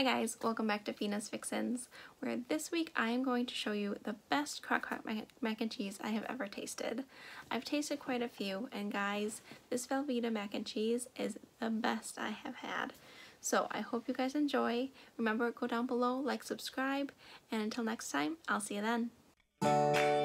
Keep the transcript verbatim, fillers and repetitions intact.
Hi guys, welcome back to Feena's Fixins, where this week I am going to show you the best Crockpot mac and cheese I have ever tasted. I've tasted quite a few, and guys, this Velveeta mac and cheese is the best I have had. So I hope you guys enjoy. Remember, go down below, like, subscribe, and until next time, I'll see you then.